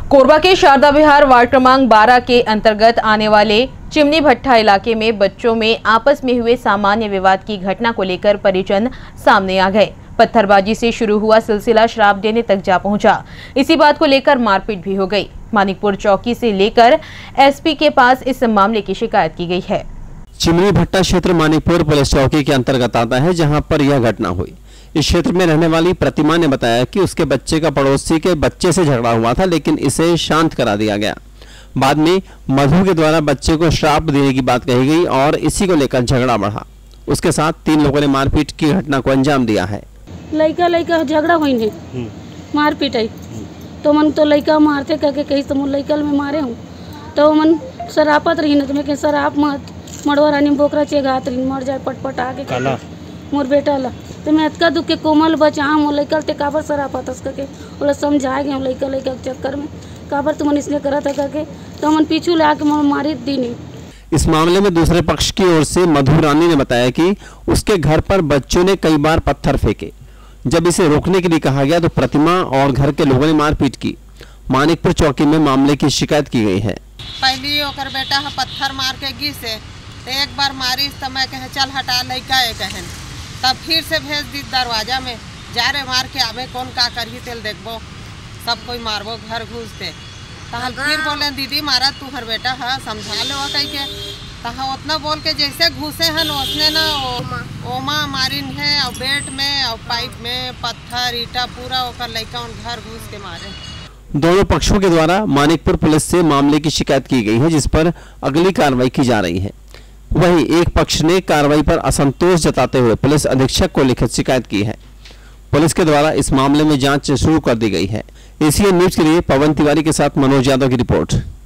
कोरबा के शारदा विहार वार्ड क्रमांक 12 के अंतर्गत आने वाले चिमनी भट्टा इलाके में बच्चों में आपस में हुए सामान्य विवाद की घटना को लेकर परिजन सामने आ गए। पत्थरबाजी से शुरू हुआ सिलसिला शराब देने तक जा पहुंचा। इसी बात को लेकर मारपीट भी हो गई। मानिकपुर चौकी से लेकर एसपी के पास इस मामले की शिकायत की गई है। चिमनी भट्टा क्षेत्र मानिकपुर पुलिस चौकी के अंतर्गत आता है, जहां पर यह घटना हुई। इस क्षेत्र में रहने वाली प्रतिमा ने बताया कि उसके बच्चे का पड़ोसी के बच्चे से झगड़ा हुआ था, लेकिन इसे शांत करा दिया गया। बाद में मधु के द्वारा बच्चे को श्राप देने की बात कही गई और इसी को लेकर झगड़ा बढ़ा। उसके साथ 3 लोगों ने मारपीट की घटना को अंजाम दिया है। लड़का झगड़ा हुई ने मारपीट आई तो मन तो लड़का मारते करके कहीं तो मुझ लड़का में मारे हूँ तो मन शरापत रही न तो मैं शराब मत मड़वा रानी बोकरा चेगात रही मर जाए पटपट आके मोर बेटा ला तो मैं अतका दुख के कोमल बचा मोर लड़का ते काबर शरापत करके बोला समझाए गए लड़का के चक्कर में काबर तुम इसलिए करा था करके तो मन पीछू ले आके मारी दी नहीं। इस मामले में दूसरे पक्ष की ओर से मधु रानी ने बताया कि उसके घर पर बच्चों ने कई बार पत्थर फेंके। जब इसे रोकने के लिए कहा गया तो प्रतिमा और घर के लोगों ने मारपीट की। मानिकपुर चौकी में मामले की शिकायत की गई है। पहली ओकर बेटा पत्थर मार के गिसे तो एक बार मारी तो मैं कहे चल हटा लड़का है कहन, तब फिर से भेज दी दरवाजा में जा रे मार के आवे कौन का करही तेल देखबो सब कोई मारबो घर घुसते तहल फिर बोले दीदी मारा तू हर बेटा है समझा लो कह के तहाँ उतना बोल के जैसे घुसे हन उसने ना ओमा मारिन है और बेट में और पाइप में पत्थर ईटा पूरा ओकर लड़का घर घुस के मारे। दोनों पक्षों के द्वारा मानिकपुर पुलिस से मामले की शिकायत की गई है, जिस पर अगली कार्रवाई की जा रही है। वहीं एक पक्ष ने कार्रवाई पर असंतोष जताते हुए पुलिस अधीक्षक को लिखित शिकायत की है। पुलिस के द्वारा इस मामले में जांच शुरू कर दी गई है। एशियन न्यूज के लिए पवन तिवारी के साथ मनोज यादव की रिपोर्ट।